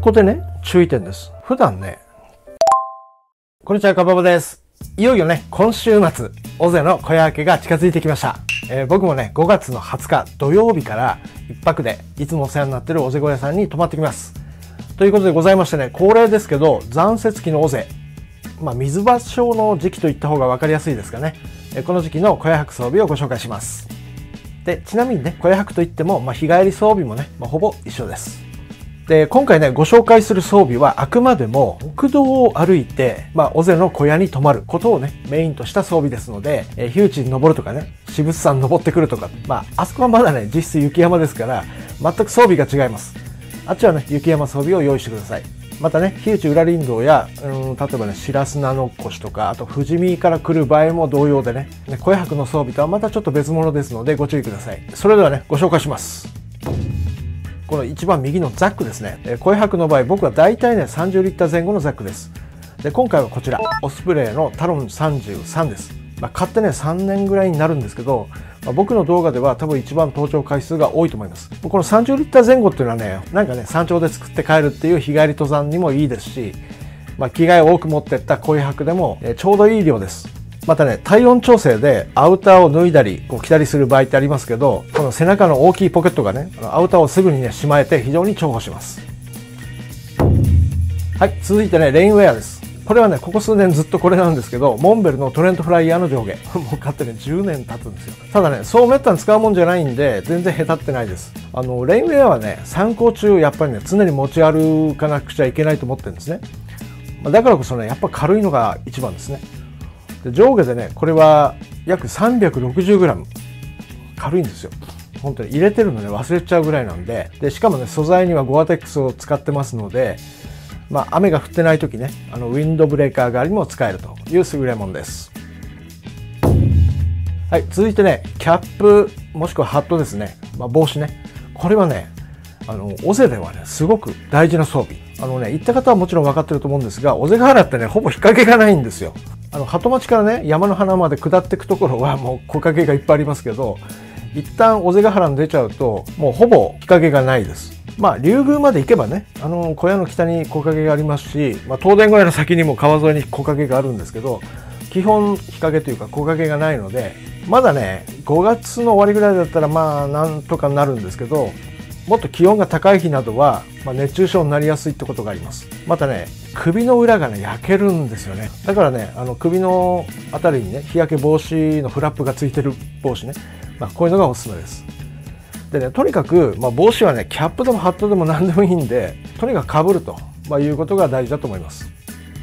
こでね、注意点です。普段ね、こんにちは、かばばです。いよいよね、今週末、尾瀬の小屋明けが近づいてきました。僕もね、5月の20日土曜日から1泊でいつもお世話になっている尾瀬小屋さんに泊まってきます。ということでございましてね、恒例ですけど、残雪期の尾瀬、水場所の時期といった方が分かりやすいですかね。この時期の小屋泊装備をご紹介します。で、ちなみにね、小屋泊といっても、日帰り装備もね、ほぼ一緒です。で、今回ね、ご紹介する装備はあくまでも国道を歩いて、尾瀬の小屋に泊まることをね、メインとした装備ですので、樋口に登るとかね、至仏山登ってくるとか、あそこはまだね、実質雪山ですから、全く装備が違います。あっちはね、雪山装備を用意してください。またね、樋口裏林道や、例えばね、白砂の越とか、あと富士見から来る場合も同様でね、小屋泊の装備とはまたちょっと別物ですのでご注意ください。それではね、ご紹介します。この一番右のザックですね。小屋泊の場合、僕は大体ね、30リッター前後のザックです。で、今回はこちら、オスプレイのタロン33です。買ってね、3年ぐらいになるんですけど、僕の動画では多分一番登頂回数が多いと思います。この30リッター前後っていうのはね、なんかね、山頂で作って帰るっていう日帰り登山にもいいですし、着替えを多く持っていった小屋泊でもちょうどいい量です。またね、体温調整でアウターを脱いだり、着たりする場合ってありますけど、この背中の大きいポケットがね、アウターをすぐにね、しまえて非常に重宝します。はい、続いてね、レインウェアです。これはね、ここ数年ずっとこれなんですけど、モンベルのトレントフライヤーの上下。もう買ってね、10年経つんですよ。ただね、そうめったに使うもんじゃないんで、全然下手ってないです。レインウェアはね、参考中、やっぱりね、常に持ち歩かなくちゃいけないと思ってるんですね。だからこそね、やっぱ軽いのが一番ですね。で、上下でね、これは約 360g。軽いんですよ。本当に入れてるのね、忘れちゃうぐらいなんで。で、しかもね、素材にはゴアテックスを使ってますので、雨が降ってない時ね、ウィンドブレーカー代わりにも使えるという優れものです。はい、続いてね、キャップもしくはハットですね。帽子ね。これはね、尾瀬ではね、すごく大事な装備。行った方はもちろん分かってると思うんですが、尾瀬ヶ原ってね、ほぼ日陰がないんですよ。鳩町からね、山の花まで下っていくところはもう木陰がいっぱいありますけど、一旦尾瀬ヶ原に出ちゃうと、もうほぼ日陰がないです。竜宮まで行けばね、小屋の北に木陰がありますし、東電小屋の先にも川沿いに木陰があるんですけど、基本日陰というか木陰がないので、まだね、5月の終わりぐらいだったらなんとかなるんですけど、もっと気温が高い日などは、熱中症になりやすいってことがあります。またね、首の裏がね、焼けるんですよね。だからね、首のあたりにね、日焼け防止のフラップがついてる帽子ね。こういうのがおすすめです。でね、とにかく、帽子はね、キャップでもハットでも何でもいいんで、とにかく被ると、いうことが大事だと思います。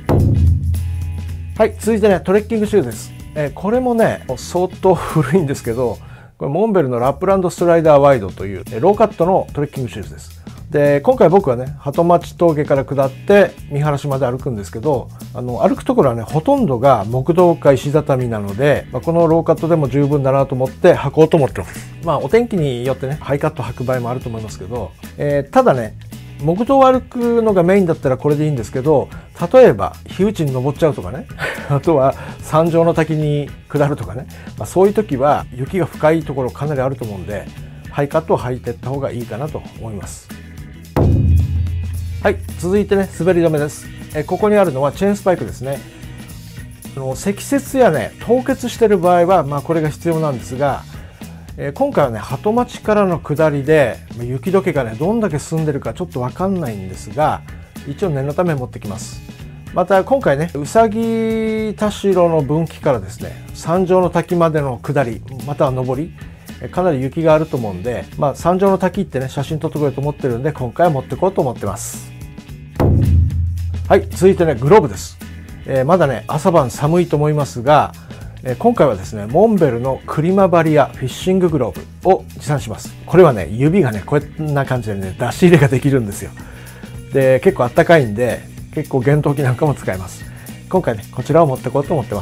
はい、続いてね、トレッキングシューズです。これもね、相当古いんですけど、これモンベルのラップランドストライダーワイドというローカットのトレッキングシューズです。で、今回僕はね、鳩町峠から下って見晴らしまで歩くんですけど、歩くところはね、ほとんどが木道か石畳なので、このローカットでも十分だなと思って履こうと思ってます。お天気によってね、ハイカット履く場合もあると思いますけど、ただね、木道を歩くのがメインだったらこれでいいんですけど、例えば、樋口に登っちゃうとかね、あとは山上の滝に下るとかね、そういう時は雪が深いところかなりあると思うんで、ハイカットを履いていった方がいいかなと思います。はい、続いてね、滑り止めです。ここにあるのはチェーンスパイクですね。積雪やね、凍結している場合は、これが必要なんですが、今回はね、鳩町からの下りで、雪解けがね、どんだけ進んでるかちょっとわかんないんですが、一応念のため持ってきます。また今回ね、うさぎ田代の分岐からですね、山上の滝までの下り、または上り、かなり雪があると思うんで、山上の滝ってね、写真撮ってこようと思ってるんで、今回は持ってこうと思ってます。はい、続いてね、グローブです。まだね、朝晩寒いと思いますが、今回はですね、モンベルのクリマバリアフィッシンググローブを持参します。これはね、指がね、こんな感じでね、出し入れができるんですよ。で、結構あったかいんで、結構厳冬期なんかも使えます。今回ね、こちらを持ってこうと思ってます。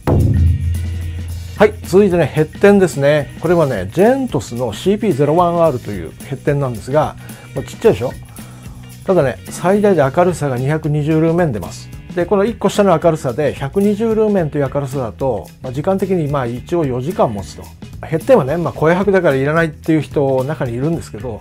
はい、続いてね、ヘッテンですね。これはね、ジェントスの CP01R というヘッテンなんですが、ちっちゃいでしょ？ただね、最大で明るさが220ルーメン出ます。で、この1個下の明るさで120ルーメンという明るさだと、時間的に一応4時間持つと。ヘッテンはね、小屋泊だからいらないっていう人中にいるんですけど、い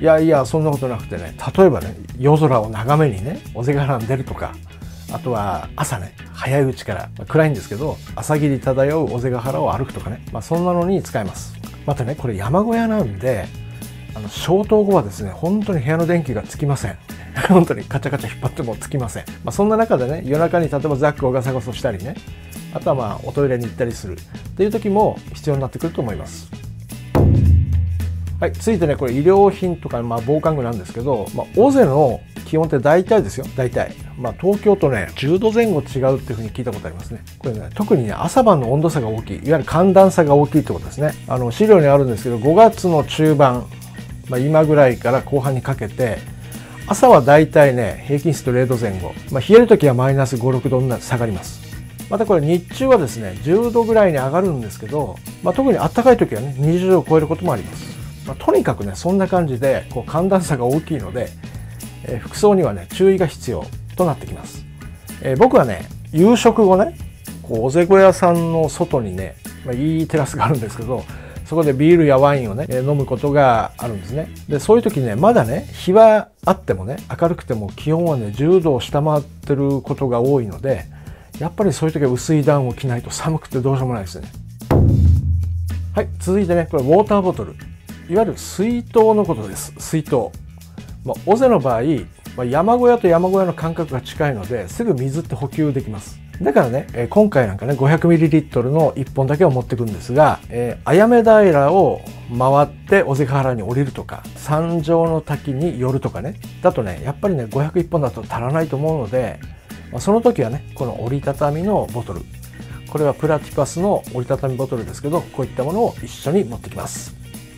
やいや、そんなことなくてね、例えばね、夜空を眺めにね、尾瀬ヶ原に出るとか、あとは朝ね、早いうちから、暗いんですけど、朝霧漂う尾瀬ヶ原を歩くとかね、そんなのに使えます。またね、これ山小屋なんで、消灯後はですね、本当に部屋の電気がつきません。本当にカチャカチャ引っ張ってもつきません。そんな中でね、夜中に例えばザックをガサゴソしたりね、あとはおトイレに行ったりするっていう時も必要になってくると思います。はい、続いてね、これ医療品とか、防寒具なんですけど、尾瀬の気温って大体ですよ、大体。東京とね、10度前後違うっていうふうに聞いたことありますね。これね、特にね、朝晩の温度差が大きい、いわゆる寒暖差が大きいってことですね。資料にあるんですけど、5月の中盤、今ぐらいから後半にかけて、朝は大体ね、平均湿度0度前後。冷える時はマイナス5、6度に下がります。またこれ日中はですね、10度ぐらいに上がるんですけど、特に暖かい時はね、20度を超えることもあります。とにかくね、そんな感じで寒暖差が大きいので、服装にはね、注意が必要となってきます。僕はね、夕食後ね、尾瀬小屋さんの外にね、いいテラスがあるんですけど、そこでビールやワインをね、飲むことがあるんですね。で、そういう時ね、まだね、日はあってもね、明るくても気温はね、10度を下回ってることが多いので、やっぱりそういう時は薄いダウンを着ないと寒くてどうしようもないですね。はい、続いてね、これウォーターボトル。いわゆる水筒のことです。水筒。尾瀬の場合、山小屋と山小屋の間隔が近いので、すぐ水って補給できます。だからね、今回なんかね、500ml の1本だけを持ってくんですが、綾目平を回って尾瀬ヶ原に降りるとか、三条の滝に寄るとかね、だとね、やっぱりね、501本だと足らないと思うので、その時はね、この折りたたみのボトル。これはプラティパスの折りたたみボトルですけど、こういったものを一緒に持ってきます。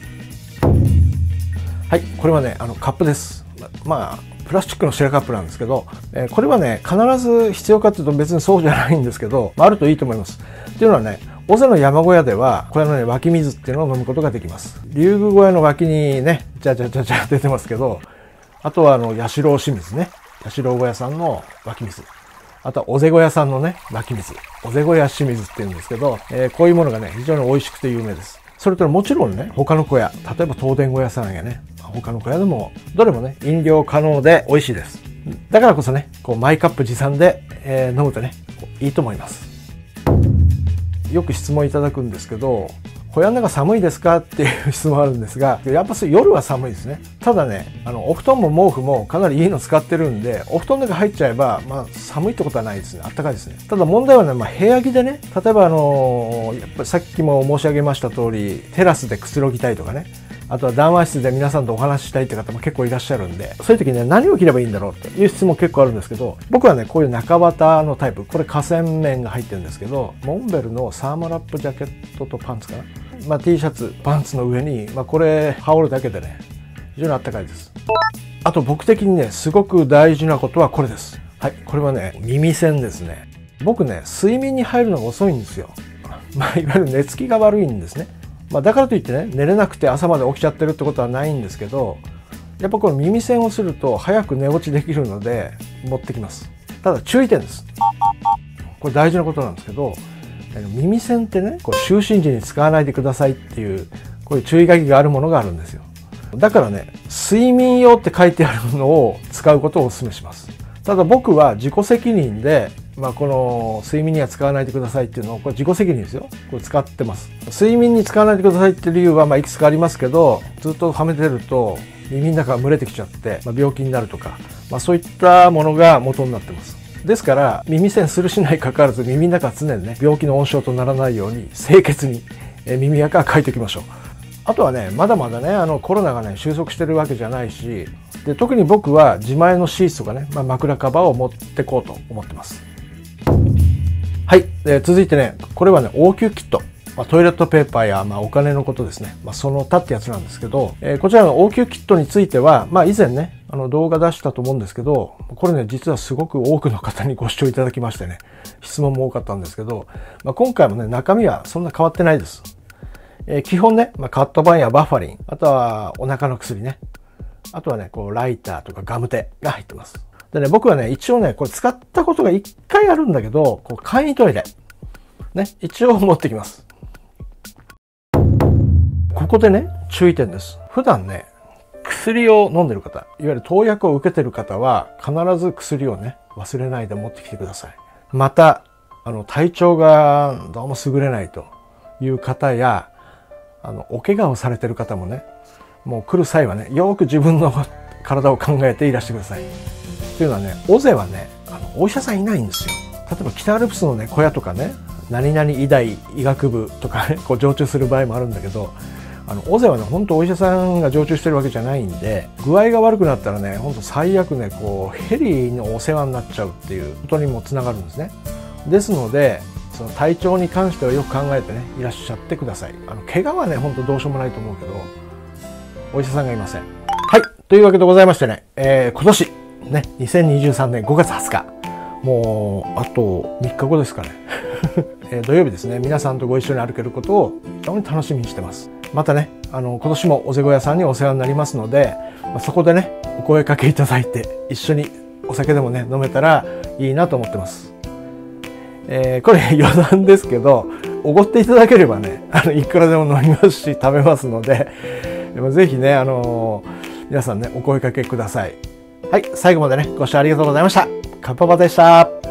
はい、これはね、カップです。プラスチックのシェラカップなんですけど、これはね、必ず必要かというと別にそうじゃないんですけど、あるといいと思います。っていうのはね、尾瀬の山小屋では、小屋のね、湧き水っていうのを飲むことができます。竜宮小屋の脇にね、じゃ出てますけど、あとは八代清水ね、八代小屋さんの湧き水。あとは尾瀬小屋さんのね、湧き水。尾瀬小屋清水っていうんですけど、こういうものがね、非常に美味しくて有名です。それともちろんね、他の小屋、例えば東電小屋さんやね、他の小屋でも、どれもね、飲料可能で美味しいです。だからこそね、マイカップ持参で、飲むとね、いいと思います。よく質問いただくんですけど、小屋の中寒いですかっていう質問あるんですが、やっぱ夜は寒いですね。ただね、お布団も毛布もかなりいいの使ってるんで、お布団の中入っちゃえば、寒いってことはないですね。あったかいですね。ただ問題はね、部屋着でね、例えばやっぱりさっきも申し上げました通り、テラスでくつろぎたいとかね、あとは談話室で皆さんとお話ししたいって方も結構いらっしゃるんで、そういう時にね、何を着ればいいんだろうっていう質問結構あるんですけど、僕はね、こういう中綿のタイプ、これ河川面が入ってるんですけど、モンベルのサーモラップジャケットとパンツかな。T シャツ、パンツの上に、これ羽織るだけでね、非常にあったかいです。あと僕的にね、すごく大事なことはこれです。はい、これはね、耳栓ですね。僕ね、睡眠に入るのが遅いんですよ。いわゆる寝つきが悪いんですね。だからといってね、寝れなくて朝まで起きちゃってるってことはないんですけど、やっぱこの耳栓をすると早く寝落ちできるので持ってきます。ただ注意点です。これ大事なことなんですけど、耳栓ってね、就寝時に使わないでくださいっていう、こういう注意書きがあるものがあるんですよ。だからね、睡眠用って書いてあるのを使うことをお勧めします。ただ僕は自己責任で、この睡眠には使わないでくださいっていうのを、これ自己責任ですよ。これ使ってます。睡眠に使わないでくださいっていう理由はいくつかありますけど、ずっとはめてると耳の中が蒸れてきちゃって、病気になるとか、そういったものが元になってます。ですから耳栓するしないかかわらず耳の中は常にね、病気の温床とならないように清潔に耳垢は書いておきましょう。あとはね、まだまだね、コロナがね、収束してるわけじゃないし、で特に僕は自前のシーツとかね、枕カバーを持ってこうと思ってます。はい、続いてね、これはね、応急キット。トイレットペーパーや、お金のことですね。その他ってやつなんですけど、こちらの応急キットについては、以前ね、動画出したと思うんですけど、これね、実はすごく多くの方にご視聴いただきましてね、質問も多かったんですけど、今回もね、中身はそんな変わってないです。基本ね、カットバンやバファリン、あとはお腹の薬ね、あとはね、ライターとかガムテが入ってます。でね、僕はね、一応ね、これ使ったことが1回あるんだけど、簡易トイレ。ね、一応持ってきます。ここでね、注意点です。普段ね、 薬を飲んでる方、いわゆる投薬を受けてる方は、必ず薬をね、忘れないで持ってきてください。また、体調がどうも優れないという方や、お怪我をされてる方もね、もう来る際はね、よく自分の体を考えていらしてください。というのはね、尾瀬はね、お医者さんいないんですよ。例えば北アルプスのね、小屋とかね、何々医大医学部とかね、こう常駐する場合もあるんだけど、尾瀬はね、本当お医者さんが常駐してるわけじゃないんで、具合が悪くなったらね、本当最悪ね、こう、ヘリのお世話になっちゃうっていうことにもつながるんですね。ですので、その体調に関してはよく考えてね、いらっしゃってください。怪我はね、本当どうしようもないと思うけど、お医者さんがいません。はい。というわけでございましてね、今年、ね、2023年5月20日、もう、あと3日後ですかね。土曜日ですね、皆さんとご一緒に歩けることを非常に楽しみにしてます。またね、今年も尾瀬小屋さんにお世話になりますので、そこでね、お声かけいただいて、一緒にお酒でもね、飲めたらいいなと思ってます。これ余談ですけど、おごっていただければね、いくらでも飲みますし、食べますので、ぜひね、皆さんね、お声かけください。はい、最後までね、ご視聴ありがとうございました。カッパパでした。